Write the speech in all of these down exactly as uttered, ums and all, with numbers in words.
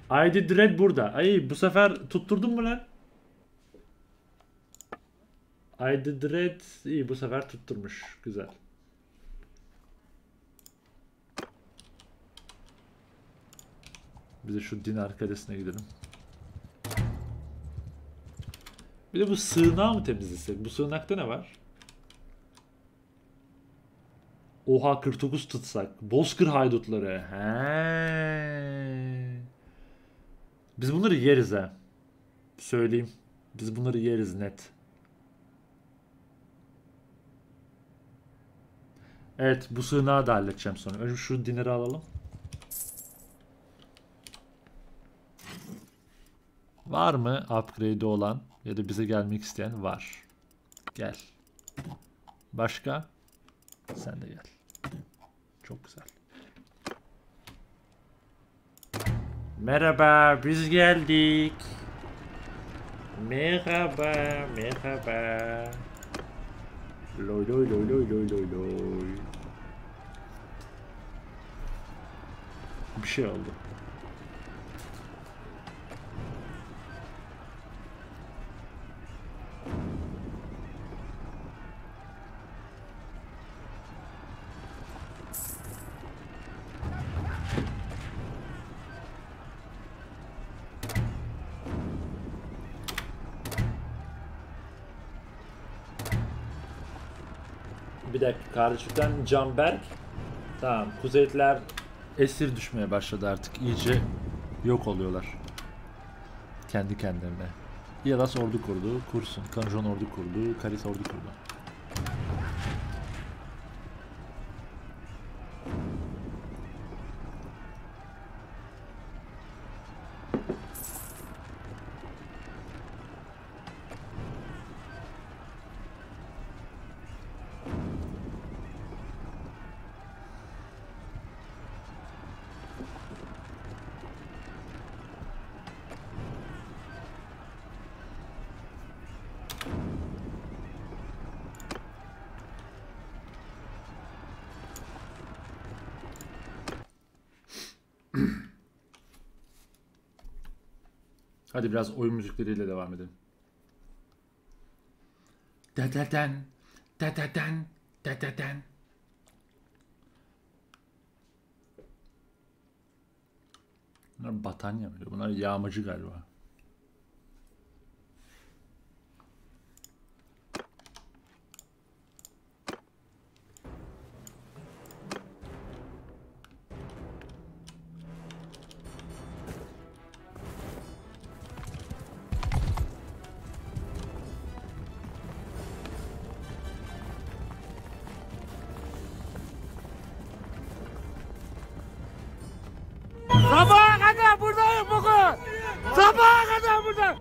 I D Dread burada. Ay bu sefer tutturdun mu lan? I D Dread iyi bu sefer tutturmuş. Güzel. Bize şu din arkadaşına gidelim. Bir de bu sığınağı mı temizlesek? Bu sığınakta ne var? Oha kırk dokuz tutsak. Bozkır haydutları. He. Biz bunları yeriz ha. Söyleyeyim. Biz bunları yeriz net. Evet bu sığınağı da halledeceğim sonra. Önce şu dineri alalım. Var mı upgrade'i olan ya da bize gelmek isteyen? Var. Gel. Başka? Sen de gel. Çok güzel. Merhaba, biz geldik. Merhaba, merhaba. Loy loy loy loy loy loy loy. Bir şey oldu. Bir dakika kardeşlikten Canberk. Tamam Kuzeyliler esir düşmeye başladı artık iyice yok oluyorlar. Kendi kendilerine. Yalas ordu kurdu, kursun. Kanjon ordu kurdu, Karis ordu kurdu. Hadi biraz oyun müzikleriyle devam edelim. Dededen, dededen, dededen. Bunlar batanya mı? Bunlar yağmacı galiba. Sabaha kadar buradayım bugün. Sabaha kadar burada.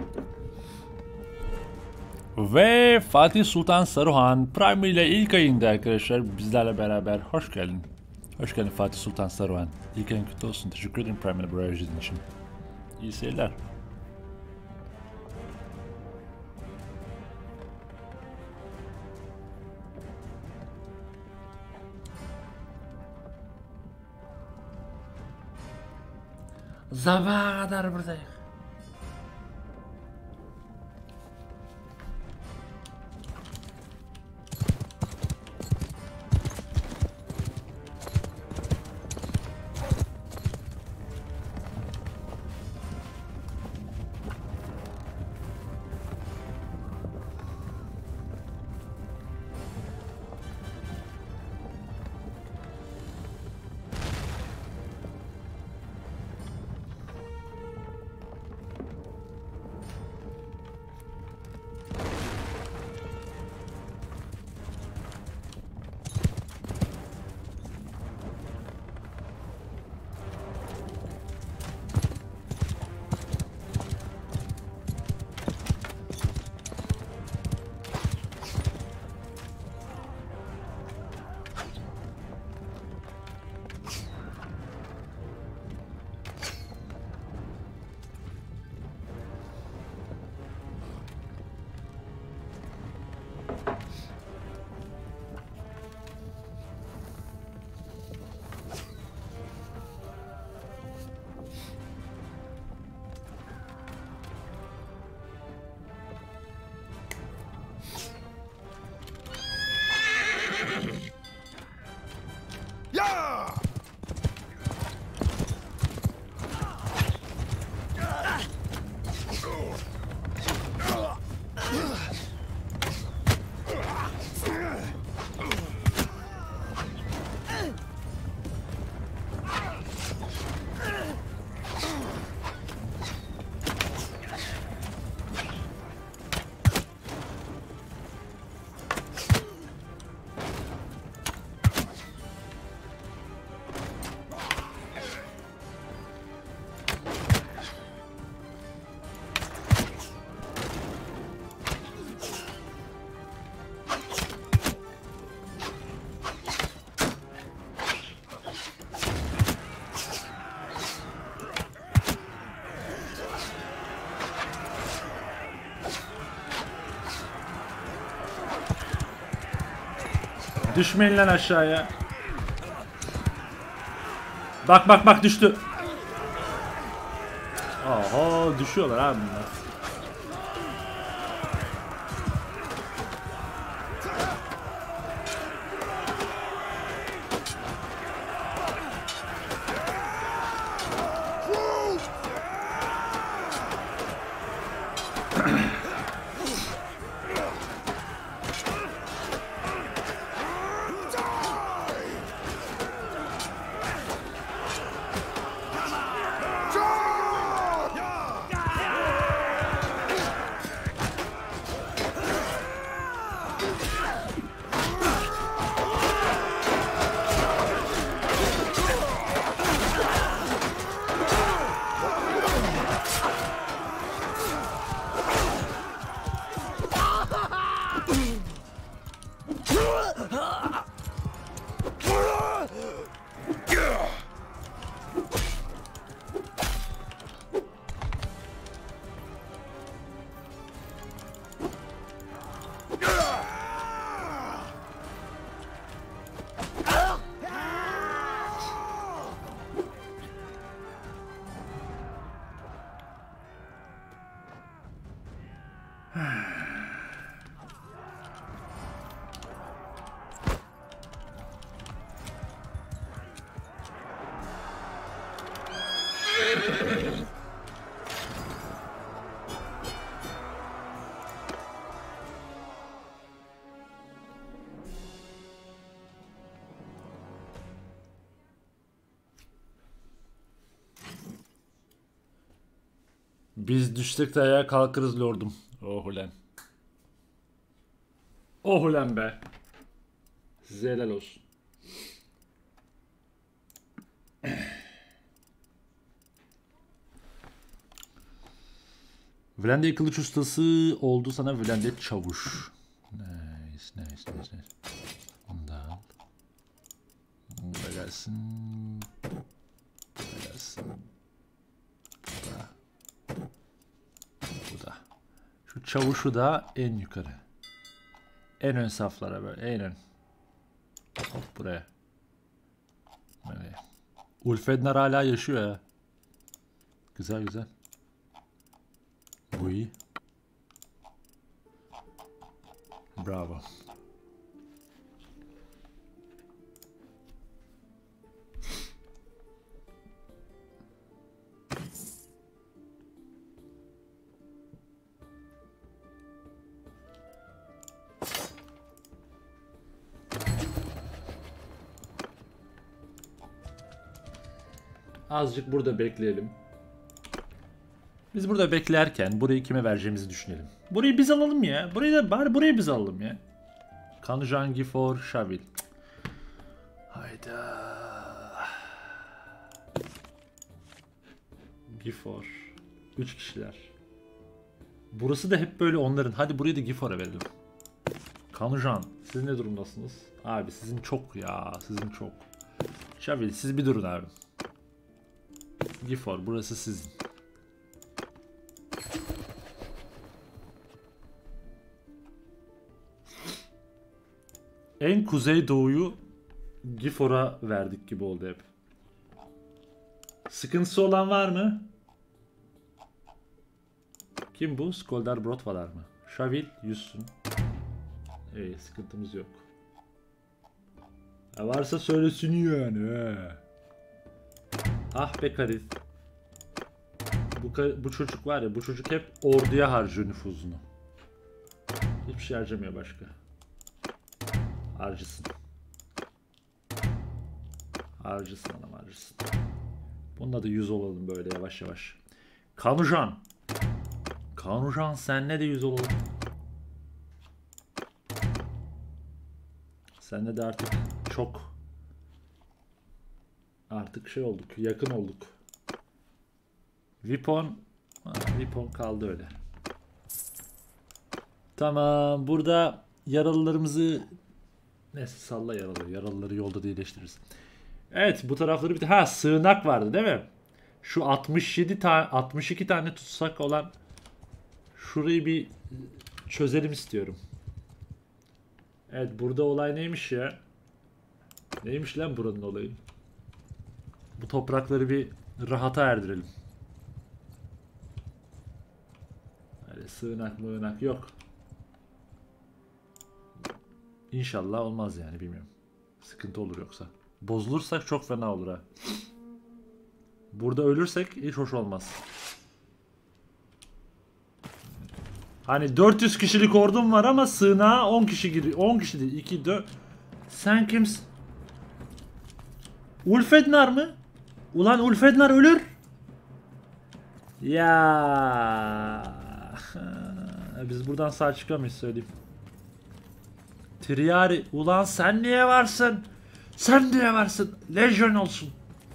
Ve Fatih Sultan Saruhan Prime ile ilk ayında arkadaşlar bizlerle beraber. Hoş geldin. Hoş geldin Fatih Sultan Saruhan. İlk ayın kutlu olsun. Teşekkür ederim Prime ile buraya izlediğin için. İyi seyirler. Sabaha kadar buradayım. Düşmeyin lan aşağıya. Bak bak bak düştü. Aha düşüyorlar abi bunlar. Biz düşsek de ayağa kalkarız lordum. Oh ulan. Oh ulan be. Size helal olsun. Vlende kılıç ustası oldu sana Vlende çavuş. Nice nice nice nice. Onu da al. Bu da gelsin. Bu da gelsin. Bu da. Bu da. Şu çavuşu da en yukarı. En ön saflara böyle. En ön. Hop buraya. Böyle. Ulfednar hala yaşıyor ya. Güzel güzel. Bu iyi. Bravo. Azıcık burada bekleyelim. Biz burada beklerken burayı kime vereceğimizi düşünelim. Burayı biz alalım ya. Burayı da bari burayı biz alalım ya. Kanujan, Gifor, Şavil. Hayda. Gifor. Üç kişiler. Burası da hep böyle onların. Hadi burayı da Gifor'a verelim. Kanujan, siz ne durumdasınız? Abi sizin çok ya. Sizin çok. Şavil siz bir durun abi. Gifor burası sizin. En kuzey doğuyu Gifor'a verdik gibi oldu hep. Sıkıntısı olan var mı? Kim bu? Skoldar Brotvalar mı? Şavil yüzsün. İyi sıkıntımız yok. Ya varsa söylesin yani. He. Ah be Karif. Bu, bu çocuk var ya bu çocuk hep orduya harcıyor nüfuzunu. Hiçbir şey harcamıyor başka. Harcısın. Harcısın adam harcısın. Bununla da yüz olalım böyle yavaş yavaş. Kanujan. Kanujan senle de yüz olalım. Senle de artık çok artık şey olduk, yakın olduk. Vipon, ha, Vipon kaldı öyle. Tamam, burada yaralılarımızı neyse salla yaralı, yaralıları yolda da iyileştiririz. Evet, bu tarafları bir ha sığınak vardı değil mi? Şu altmış yedi tane altmış iki tane tutsak olan şurayı bir çözelim istiyorum. Evet, burada olay neymiş ya? Neymiş lan buranın olayı? Bu toprakları bir rahata erdirelim. Öyle sığınak mığınak yok. İnşallah olmaz yani, bilmiyorum. Sıkıntı olur yoksa. Bozulursak çok fena olur ha. Burada ölürsek hiç hoş olmaz. Hani dört yüz kişilik ordum var ama sığınağa on kişi giriyor. on kişi değil, iki, dört. Sen kimsin? Ulfednar mı? Ulan Ulfednar ölür. Ya biz buradan sağ çıkamayız, söyleyeyim. Triari, ulan sen niye varsın? Sen niye varsın? Legion olsun.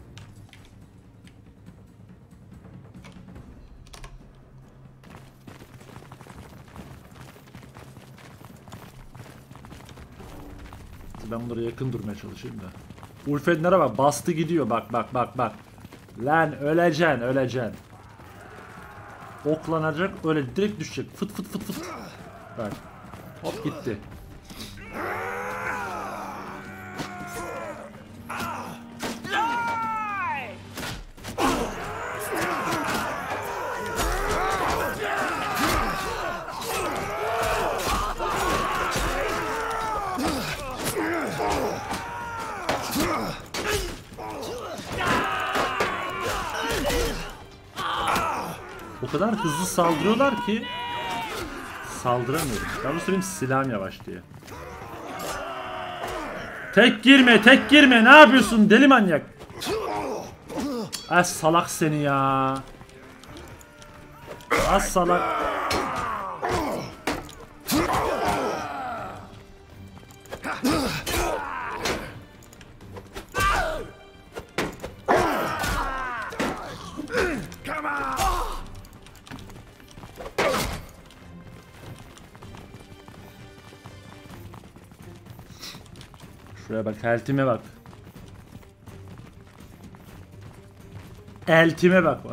Ben bunlara yakın durmaya çalışayım da. Ulfednar'a bak, bastı gidiyor, bak bak bak bak. Lan öleceksin, öleceksin. Oklanacak, öyle direkt düşecek. Fıt fıt fıt fıt. Bak. Hop gitti. O kadar hızlı saldırıyorlar ki saldıramıyorum. Ben bu söyleyeyim, silahım yavaş diye. Tek girme, tek girme. Ne yapıyorsun deli manyak? Az salak seni ya. Az salak. Şuraya bak, eltime bak. Eltime bak.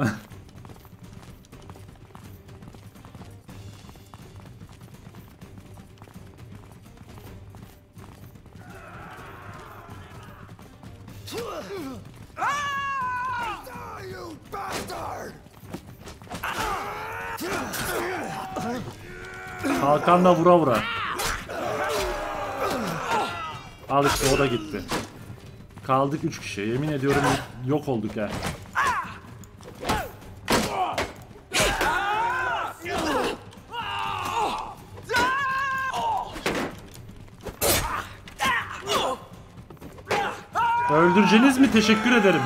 Hakan'la vura vura. Al işte, o da gitti. Kaldık üç kişi. Yemin ediyorum yok olduk ya. Öldüreceğiniz mi? Teşekkür ederim.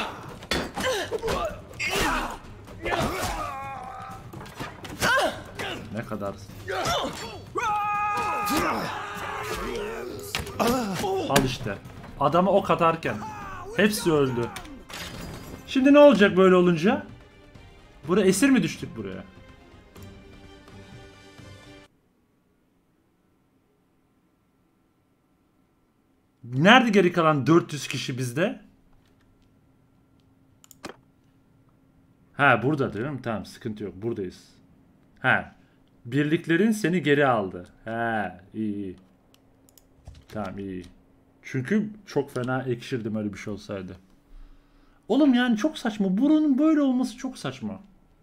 Ne kadar? Al işte. Adamı ok atarken hepsi öldü. Şimdi ne olacak böyle olunca? Buraya esir mi düştük buraya? Nerede geri kalan dört yüz kişi bizde? Ha burada değil mi? Tamam, sıkıntı yok. Buradayız. Ha. Birliklerin seni geri aldı. Ha, iyi iyi. Tamam, iyi. Çünkü çok fena ekşirdim öyle bir şey olsaydı. Oğlum yani çok saçma. Buranın böyle olması çok saçma.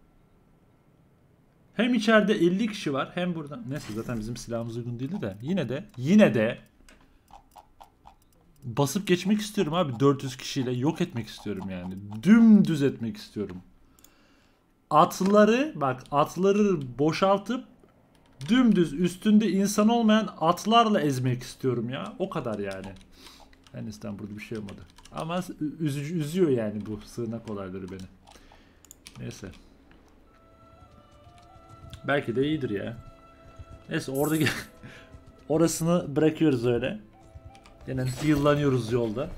Hem içeride elli kişi var, hem burada. Neyse, zaten bizim silahımız uygun değildi de. Yine de, yine de basıp geçmek istiyorum abi, dört yüz kişiyle yok etmek istiyorum yani. Dümdüz etmek istiyorum. Atları, bak atları boşaltıp dümdüz üstünde insan olmayan atlarla ezmek istiyorum ya. O kadar yani. Henüzden burada bir şey olmadı. Ama üzücü, üzüyor yani bu sığınak olayları beni. Neyse. Belki de iyidir ya. Neyse, orada orasını bırakıyoruz öyle. Yani yıllanıyoruz yolda.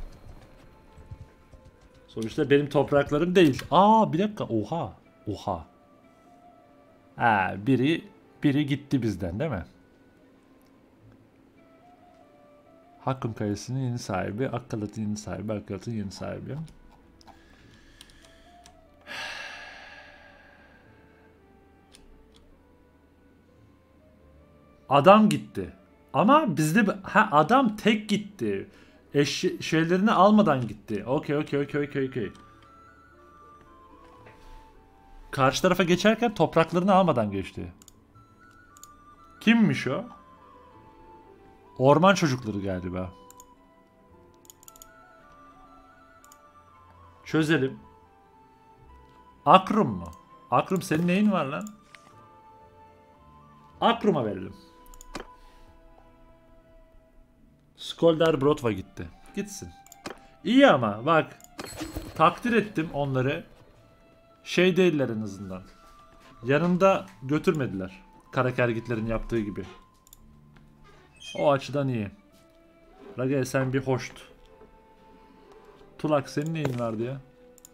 Sonuçta benim topraklarım değil. Aa bir dakika, oha. Oha. Ha, biri biri gitti bizden değil mi? Hakkın Kayası'nın yeni sahibi, Akkalat'ın yeni sahibi, Akkalat'ın yeni sahibi. Adam gitti. Ama bizde ha, adam tek gitti. Eş şeylerini almadan gitti. Okey okey okey okey okey. Karşı tarafa geçerken topraklarını almadan geçti. Kimmiş o? Orman çocukları galiba. Çözelim. Akrum mu? Akrum senin neyin var lan? Akrum'a verelim. Skoldar Brodva gitti. Gitsin. İyi ama bak. Takdir ettim onları. Şey değiller en azından. Yanında götürmediler. Karakergitlerin yaptığı gibi. O açıdan iyi. Rage sen bir hoşt. Tulak senin neyin vardı ya?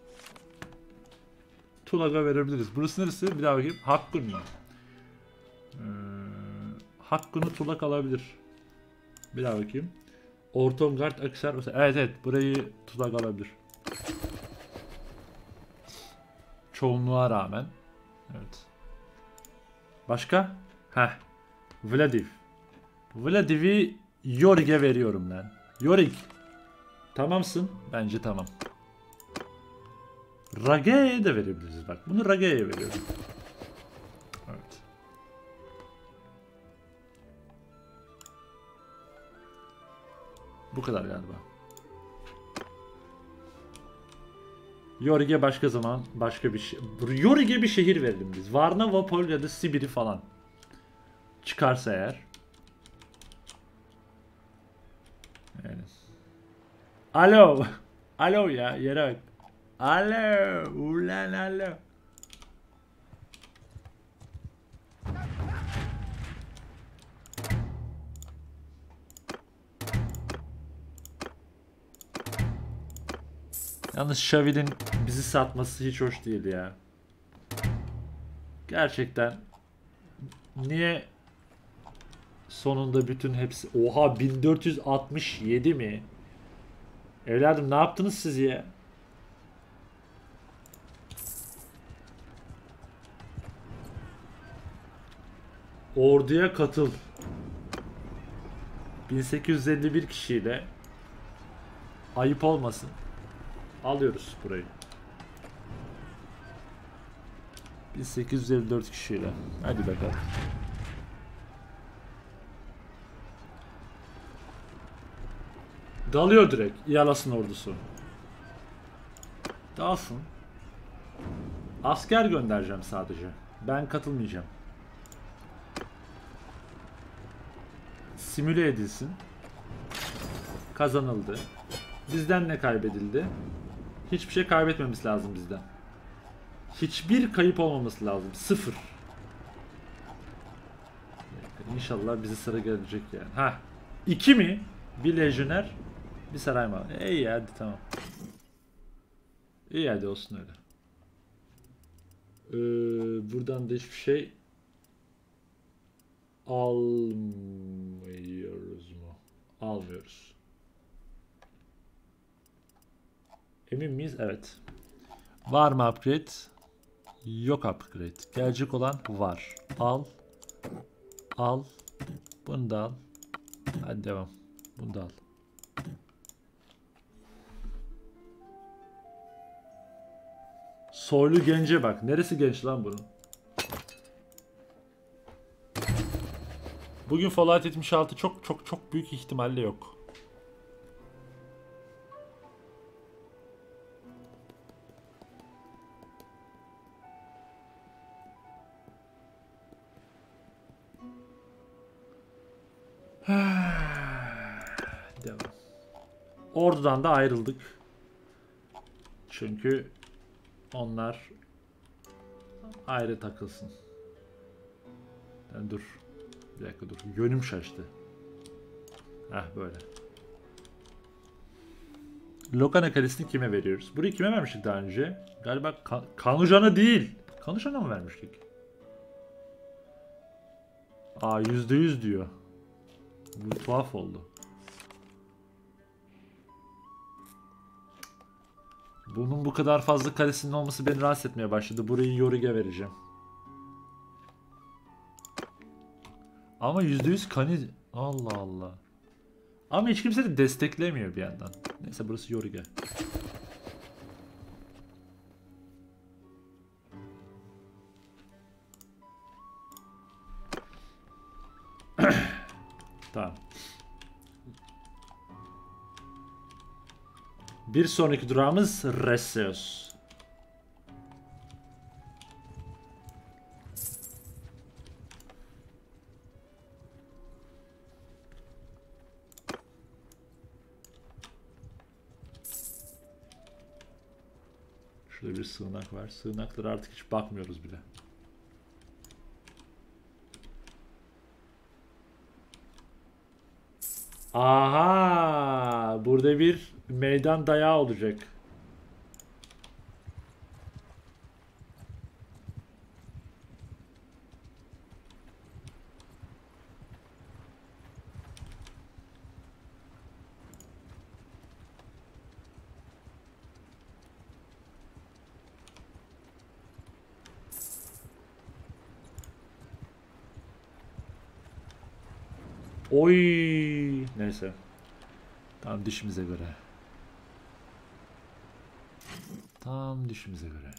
Tulak'a verebiliriz. Burası neresi? Bir daha bakayım. Hakkun mu? Ee, Hakkun'u Tulak alabilir. Bir daha bakayım. Ortongard, Aksar. Evet evet. Burayı Tulak alabilir. Çoğunluğa rağmen. Evet. Başka? Heh. Vladiv. Vladiv'i Yorik'e veriyorum lan. Yorik. Tamamsın. Bence tamam. Rage'ye de verebiliriz bak. Bunu Rage'ye veriyorum. Evet. Bu kadar galiba. Yorik'e başka zaman başka bir şey. Yorik'e bir şehir verelim biz. Varna, Vapol ya da Sibir'i falan. Çıkarsa eğer. Yani. Alo. Alo ya yere bak. Alo. Ulan alo. Yalnız Şavil'in bizi satması hiç hoş değil ya. Gerçekten. Niye sonunda bütün hepsi... Oha bin dört yüz altmış yedi mi? Evladım ne yaptınız siz ya? Orduya katıl. bin sekiz yüz elli bir kişiyle. Ayıp olmasın. Alıyoruz burayı. bin sekiz yüz elli dört kişiyle. Hadi bakalım. Dalıyor direkt. İyalasın ordusu. Dalsın. Asker göndereceğim sadece. Ben katılmayacağım. Simüle edilsin. Kazanıldı. Bizden ne kaybedildi? Hiçbir şey kaybetmemiz lazım bizden. Hiçbir kayıp olmaması lazım. Sıfır. İnşallah bize sıra gelecek yani. Ha, iki mi? Bir lejyoner, bir saray mı? İyi hadi tamam. İyi hadi olsun öyle. Ee, buradan da hiçbir şey almıyoruz mu? Almıyoruz. Emin miyiz? Evet. Var mı upgrade? Yok upgrade. Gelecek olan var. Al. Al. Bunu da al. Hadi devam. Bunu da al. Soylu gence bak. Neresi genç lan bunun? Bugün Fallout yetmiş altı çok çok çok büyük ihtimalle yok. Devam. Ordudan da ayrıldık. Çünkü onlar ayrı takılsın. Yani dur. Bir dakika dur. Yönüm şaştı. Heh böyle. Lokana Kalesi'ni kime veriyoruz? Burayı kime vermiştik daha önce? Galiba kan Kanujan'a değil. Kanujan'a mı vermiştik? Aa yüzde yüz diyor. Bu tuhaf oldu. Bunun bu kadar fazla kalesinin olması beni rahatsız etmeye başladı. Burayı Yorik'e vereceğim. Ama yüzde yüz kani... Allah Allah. Ama hiç kimse de desteklemiyor bir yandan. Neyse burası Yorga. Tamam. Bir sonraki durağımız Resseus. Şurada bir sığınak var. Sığınaklara artık hiç bakmıyoruz bile. Aha! Burada bir meydan dayağı olacak. Oy! Neyse. Tam dişimize göre. Tam dişimize göre.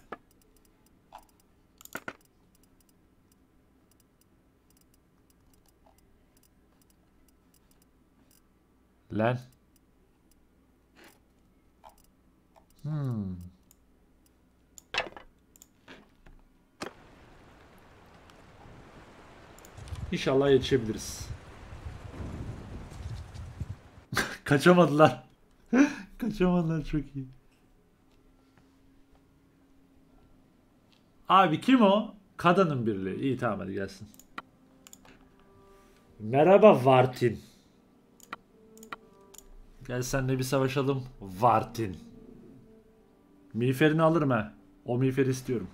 Lan. Hmm. İnşallah yetişebiliriz. Kaçamadılar. Kaçamadılar, çok iyi. Abi kim o? Kadının birliği. İyi, tamam, hadi gelsin. Merhaba Vartin. Gel senle bir savaşalım Vartin. Miğferini alırım ha. O miğferi istiyorum.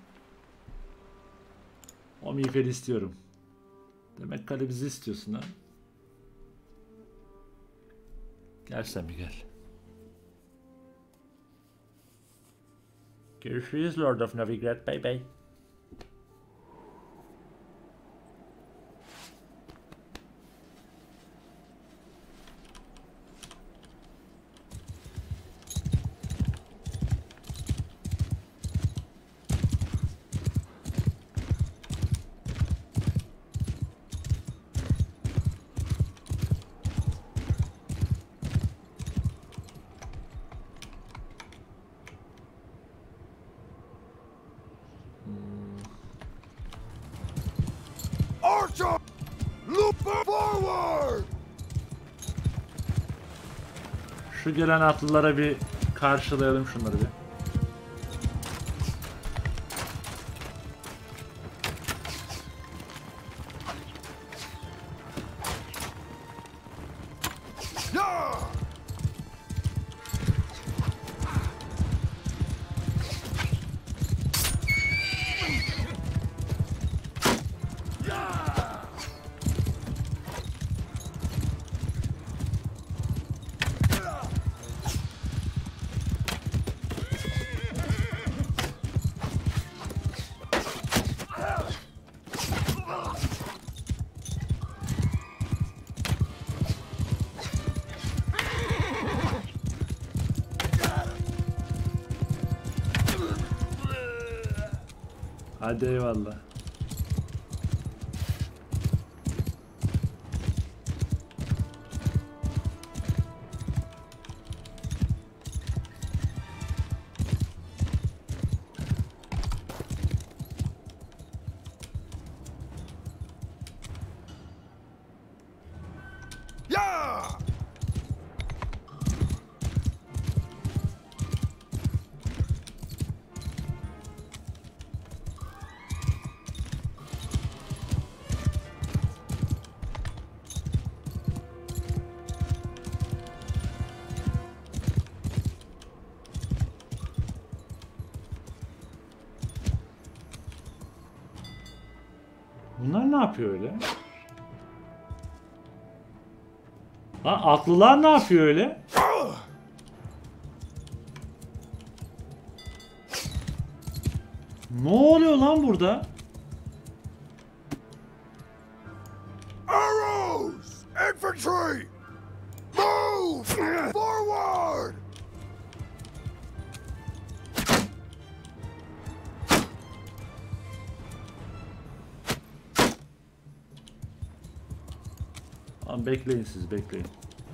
O miğferi istiyorum. Demek kale bizi istiyorsun ha. Gel sen bir gel. Görüşürüz Lord of Novigrad. Bye bye. Archer! Look forward! Şu gelen atlılara bir karşılayalım şunları bir. Hadi eyvallah. Yeah! Bunlar ne yapıyor öyle? Ha, atlılar ne yapıyor öyle? Ne oluyor lan burada? Arrows! Infantry! Move! Tamam, bekleyin siz, bekleyin.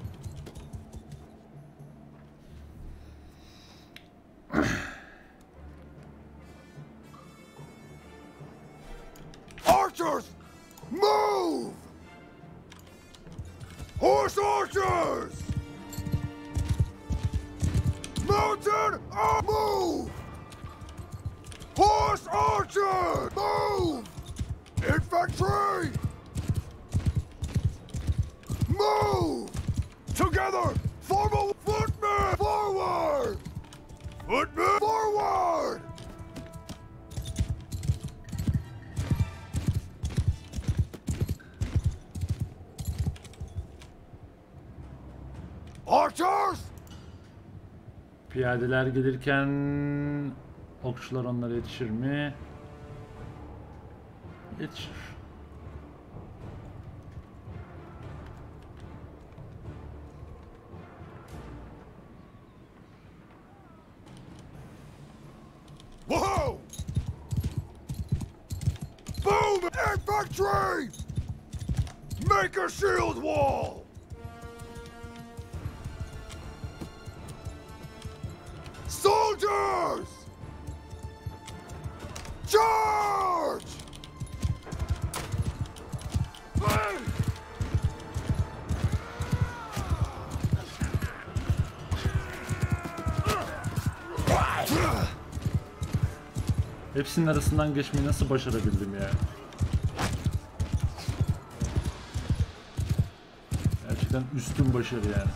Archers, move! Horse archers! Mountain, uh, move! Horse archers, move! Infantry, move! Together, form a footman forward! Footman forward! Archers! Piyadeler gelirken okçular onlara yetişir mi? Yetişir. Whoa! Boom! Infantry! Make a shield wall! Soldiers! Charge! Hey! Hepsinin arasından geçmeyi nasıl başarabildim ya? Gerçekten üstün başarı yani.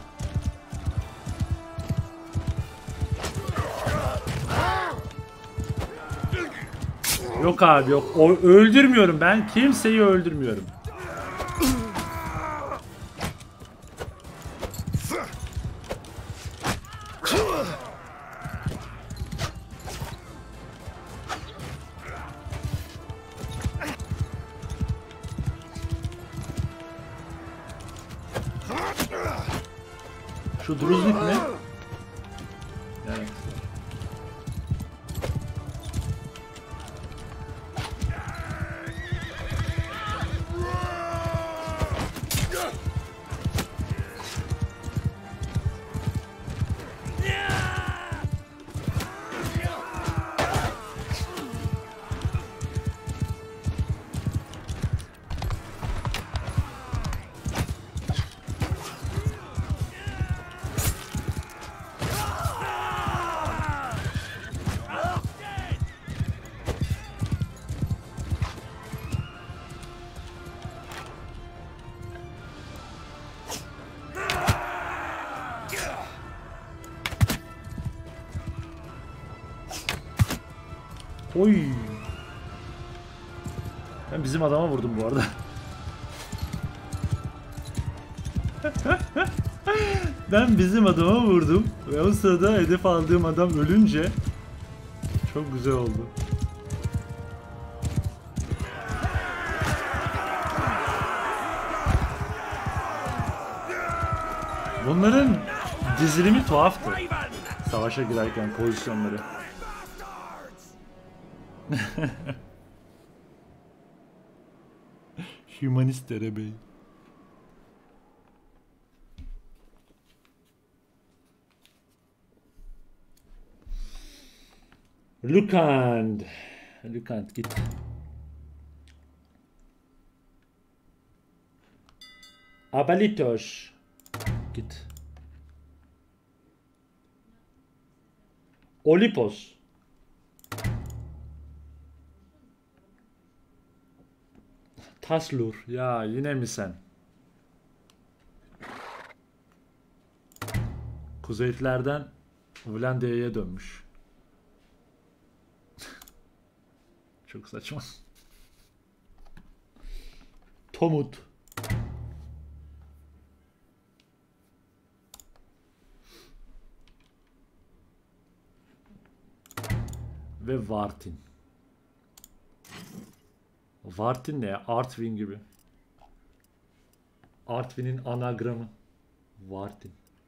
Yok abi yok. O, öldürmüyorum ben. Kimseyi öldürmüyorum. Şu Druznik mi? Evet. Oy. Ben bizim adama vurdum bu arada. Ben bizim adama vurdum ve o sırada hedef aldığım adam ölünce çok güzel oldu. Bunların dizilimi tuhaftı. Savaşa girerken pozisyonları. Humanist derebey. Lukand. Lukand git. Abalitos. Git. Olipos. Taslur. Ya yine mi sen? Kuzeylilerden Vlandia'ya dönmüş. Çok saçma. Tomut. Ve Vartin. Vartin ne ya? Artvin gibi. Artvin'in anagramı. Vartin.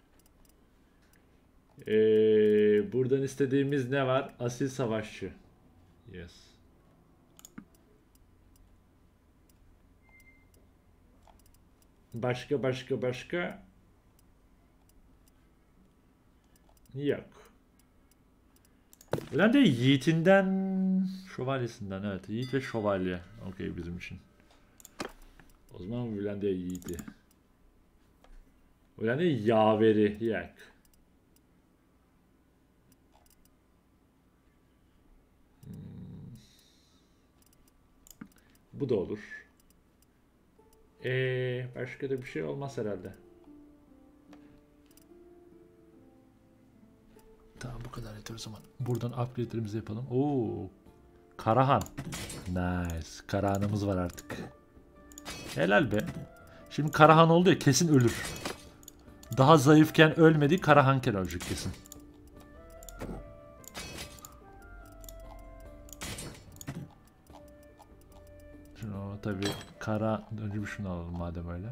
Ee, buradan istediğimiz ne var? Asil savaşçı. Yes. Başka başka başka yok. Ulan de Yiğit'inden, şövalyesinden, evet. Yiğit ve şövalye. Okey bizim için. O zaman Bülent'e Yiğit'i. Bülent'e yaveri yak. Hmm. Bu da olur. Ee, başka da bir şey olmaz herhalde. Tamam bu kadar yeter o zaman. Buradan upgrade'lerimizi yapalım. Oo, Karahan. Nice. Karahan'ımız var artık. Helal be. Şimdi Karahan oldu ya, kesin ölür. Daha zayıfken ölmedi, Karahanken ölecek kesin. Şunu tabi kara, önce bir şunu alalım madem öyle.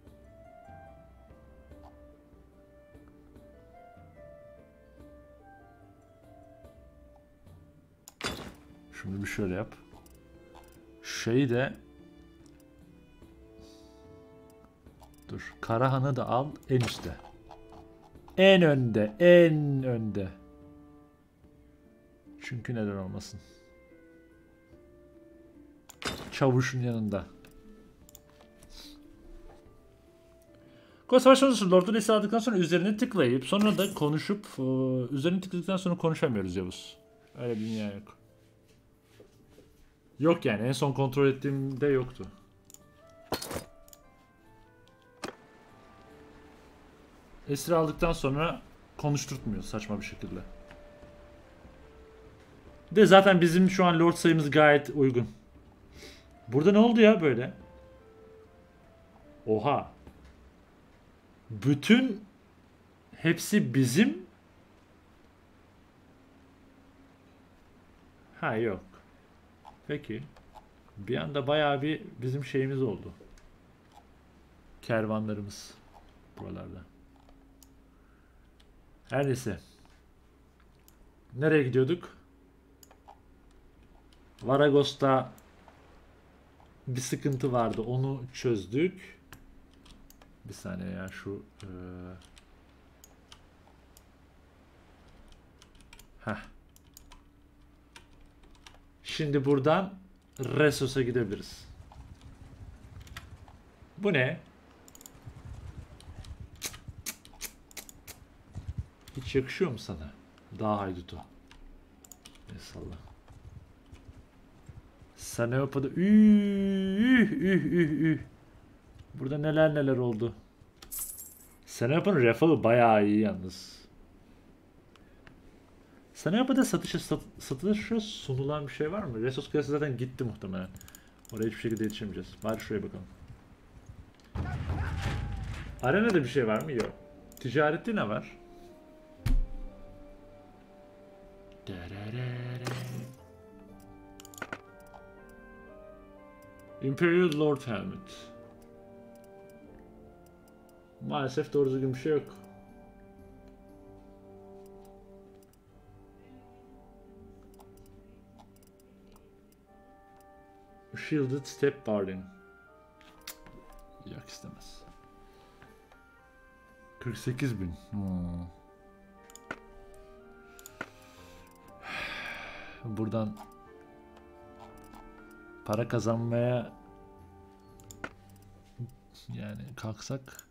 Şimdi bir şöyle yap. Şeyi de dur. Karahan'ı da al en üstte. En önde. En önde. Çünkü neden olmasın. Çavuşun yanında. Savaşmanın Lord'un esir aldıktan sonra üzerine tıklayıp sonra da konuşup üzerine tıkladıktan sonra konuşamıyoruz Yavuz. Öyle bir dünya yok. Yok yani en son kontrol ettiğimde yoktu. Esir aldıktan sonra konuşturtmuyor saçma bir şekilde. De zaten bizim şu an Lord sayımız gayet uygun. Burada ne oldu ya böyle? Oha. Bütün hepsi bizim. Ha yok. Peki. Bir anda bayağı bir bizim şeyimiz oldu. Kervanlarımız buralarda. Her neyse. Nereye gidiyorduk? Varagos'ta bir sıkıntı vardı. Onu çözdük. Bir saniye ya şu ee... Heh. Şimdi buradan Ressos'a gidebiliriz. Bu ne? Hiç yakışıyor mu sana? Dağ haydutu. Eyvallah. Saneopa'da üh üh üh üh. Burada neler neler oldu. Saneopa'nın refahı bayağı iyi yalnız. Saneopa'da satışa sat, satışa sunulan bir şey var mı? Ressos kıyası zaten gitti muhtemelen. Oraya hiçbir şekilde yetişemeyeceğiz. Bari şuraya bakalım. Arenada bir şey var mı? Yok. Ticarette ne var? Imperial Lord Helmet. Maalesef doğru düzgün bir şey yok. Shielded Step Barding. Yok istemez. kırk sekiz bin. Hmm. Buradan para kazanmaya yani kalksak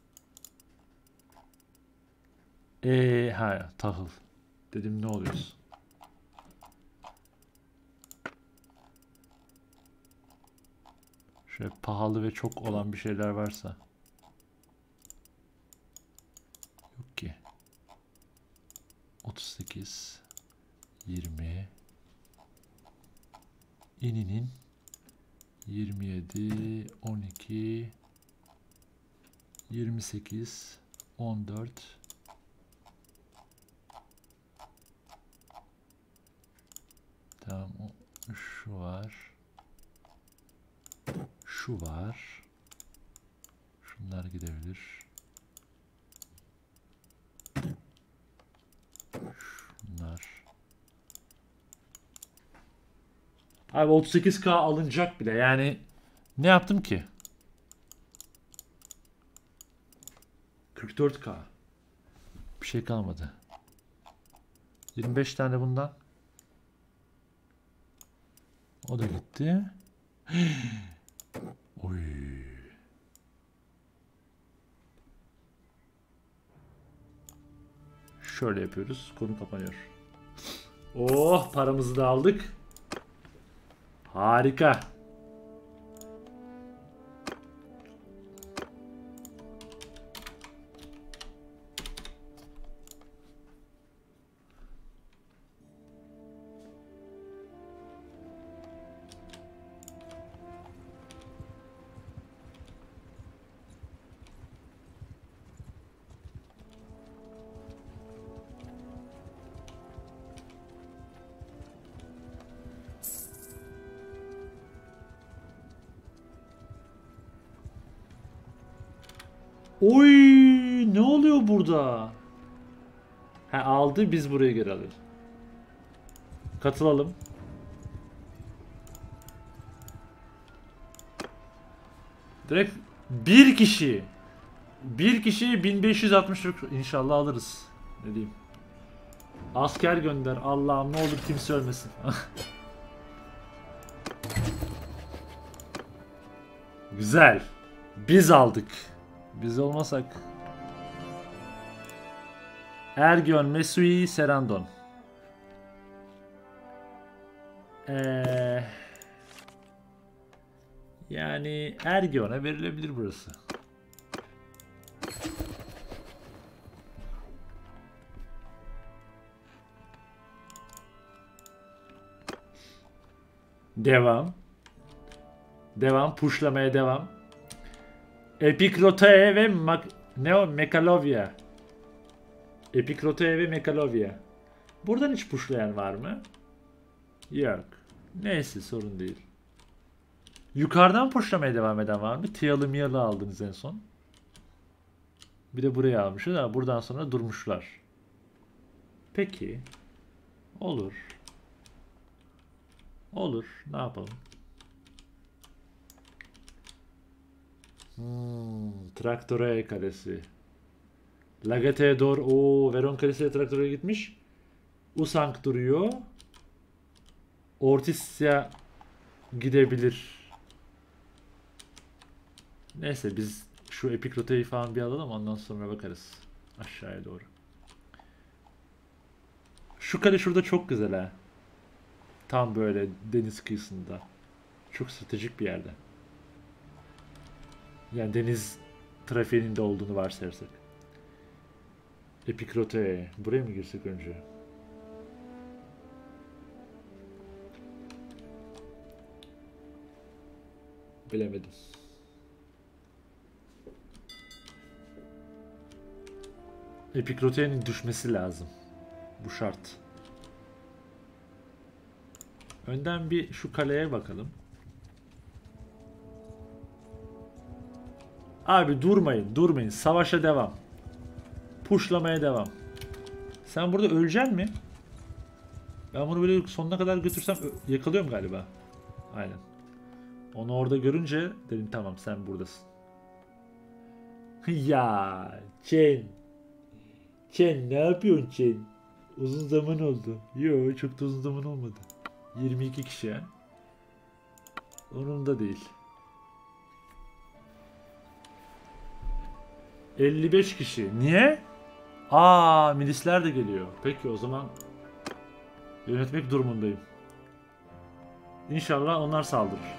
eee ha tahıl dedim ne oluyoruz? Şöyle pahalı ve çok olan bir şeyler varsa yok ki. otuz sekiz yirmi İni'nin yirmi yedi on iki yirmi sekiz on dört tamam şu var şu var şunlar gidebilir şunlar abi otuz sekiz K alınacak bile yani ne yaptım ki kırk dört K. Bir şey kalmadı. yirmi beş tane bundan. O da gitti. Oy. Şöyle yapıyoruz. Konu kapanıyor. Oh, paramızı da aldık. Harika. Oy, ne oluyor burada? Ha, aldı, biz buraya geri alıyoruz. Katılalım. Direkt bir kişi. Bir kişiyi bin beş yüz altmış inşallah alırız. Ne diyeyim? Asker gönder. Allah'ım ne olur kimse ölmesin. Güzel. Biz aldık. Biz olmasak. Ergion, Mesui, Serandon. Ee, yani Ergion'a verilebilir burası. Devam. Devam. Pushlamaya devam. Epikrotae ve Mak ne o? Mekalovya. Epikrotae ve Mekalovya. Buradan hiç pushlayan var mı? Yok. Neyse, sorun değil. Yukarıdan pushlamaya devam eden var mı? Tiyalı miyalı aldınız en son. Bir de buraya almışız ama buradan sonra durmuşlar. Peki. Olur. Olur. Ne yapalım? Hmm, Traktoraya kalesi. Lagate'ye doğru. Ooo, Veron kalesiyle Traktoraya gitmiş. Usank duruyor. Ortisya gidebilir. Neyse, biz şu Epikrote'yi falan bir alalım, ondan sonra bakarız. Aşağıya doğru. Şu kale şurada çok güzel ha. Tam böyle deniz kıyısında. Çok stratejik bir yerde. Yani deniz trafiğinin de olduğunu varsayarsak. Epikrote. Buraya mı girsek önce? Bilemedim. Epikrote'nin düşmesi lazım. Bu şart. Önden bir şu kaleye bakalım. Abi durmayın, durmayın. Savaşa devam. Pushlamaya devam. Sen burada öleceksin mi? Ben bunu böyle sonuna kadar götürsem yakalıyorum galiba. Aynen. Onu orada görünce dedim tamam, sen buradasın. Ya Chen. Chen ne yapıyorsun Chen? Uzun zaman oldu. Yo, çok da uzun zaman olmadı. yirmi iki kişi ha. Onun da değil. elli beş kişi. Niye? Aa, milisler de geliyor. Peki o zaman yönetmek durumundayım. İnşallah onlar saldırır.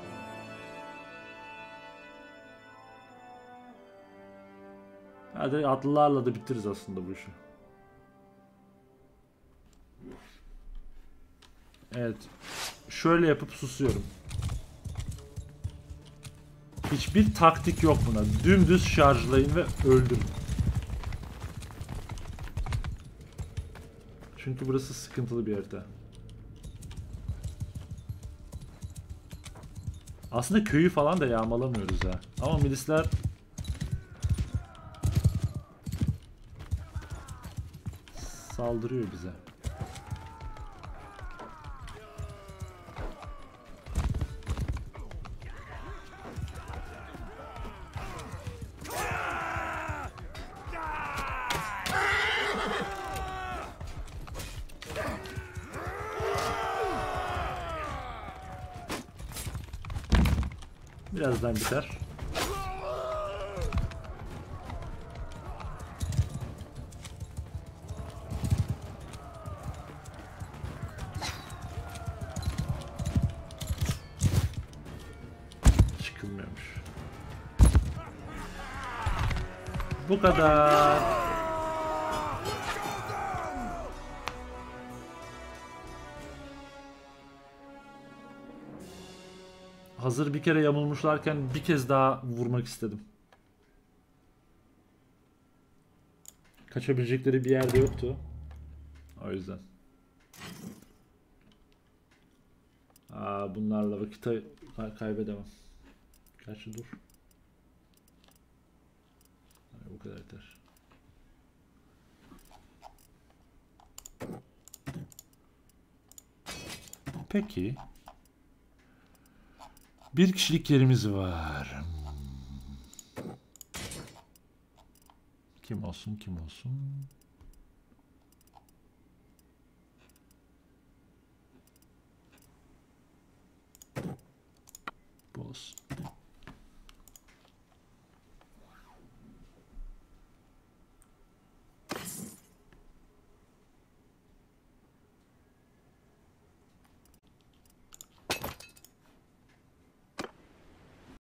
Hadi atlılarla da bitiririz aslında bu işi. Evet. Şöyle yapıp susuyorum. Hiçbir taktik yok buna. Dümdüz şarjlayın ve öldürün. Çünkü burası sıkıntılı bir harita. Aslında köyü falan da yağmalamıyoruz ha. Ama milisler saldırıyor bize. Birazdan biter. Çıkılmıyormuş. Bu kadar. Hazır bir kere yamulmuşlarken bir kez daha vurmak istedim. Kaçabilecekleri bir yerde yoktu. O yüzden. Aa, bunlarla vakit kay kaybedemem. Gerçi dur. Bu kadar yeter. Peki. Bir kişilik yerimiz var. Kim olsun, kim olsun?